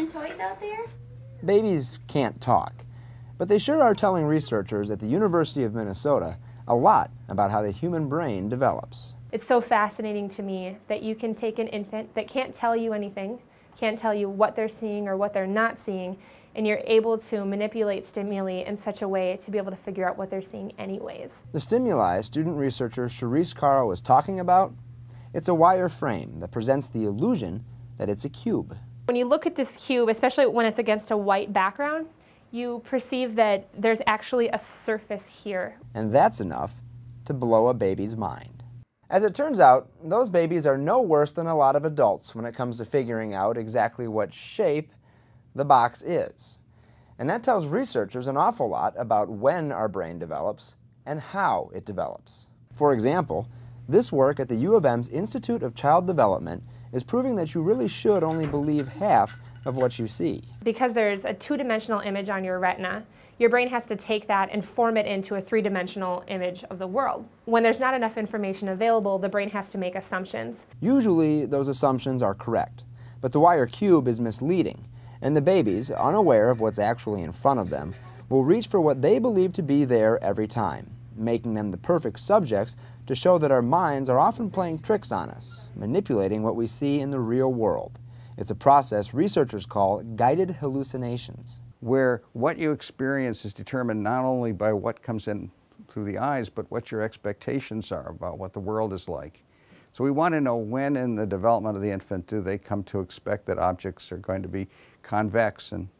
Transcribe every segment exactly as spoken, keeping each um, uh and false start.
playing toys out there? Babies can't talk, but they sure are telling researchers at the University of Minnesota a lot about how the human brain develops. It's so fascinating to me that you can take an infant that can't tell you anything, can't tell you what they're seeing or what they're not seeing, and you're able to manipulate stimuli in such a way to be able to figure out what they're seeing anyways. The stimuli student researcher Charisse Caro is talking about, it's a wire frame that presents the illusion that it's a cube. When you look at this cube, especially when it's against a white background, you perceive that there's actually a surface here. And that's enough to blow a baby's mind. As it turns out, those babies are no worse than a lot of adults when it comes to figuring out exactly what shape the box is. And that tells researchers an awful lot about when our brain develops and how it develops. For example, this work at the U of M's Institute of Child Development is proving that you really should only believe half of what you see. Because there's a two-dimensional image on your retina, your brain has to take that and form it into a three-dimensional image of the world. When there's not enough information available, the brain has to make assumptions. Usually, those assumptions are correct, but the wire cube is misleading, and the babies, unaware of what's actually in front of them, will reach for what they believe to be there every time, making them the perfect subjects to show that our minds are often playing tricks on us, manipulating what we see in the real world. It's a process researchers call guided hallucinations, where what you experience is determined not only by what comes in through the eyes, but what your expectations are about what the world is like. So we want to know when in the development of the infant do they come to expect that objects are going to be convex and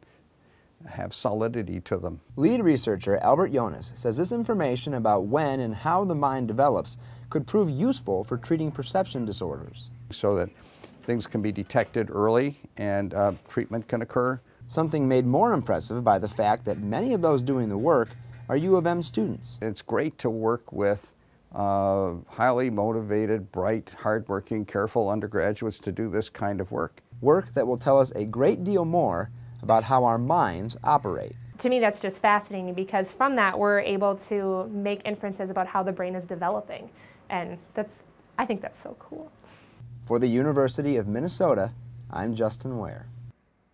have solidity to them. Lead researcher Albert Jonas says this information about when and how the mind develops could prove useful for treating perception disorders. So that things can be detected early and uh, treatment can occur. Something made more impressive by the fact that many of those doing the work are U of M students. It's great to work with uh, highly motivated, bright, hardworking, careful undergraduates to do this kind of work. Work that will tell us a great deal more about how our minds operate. To me, that's just fascinating because from that we're able to make inferences about how the brain is developing, and that's, I think that's so cool. For the University of Minnesota, I'm Justin Ware.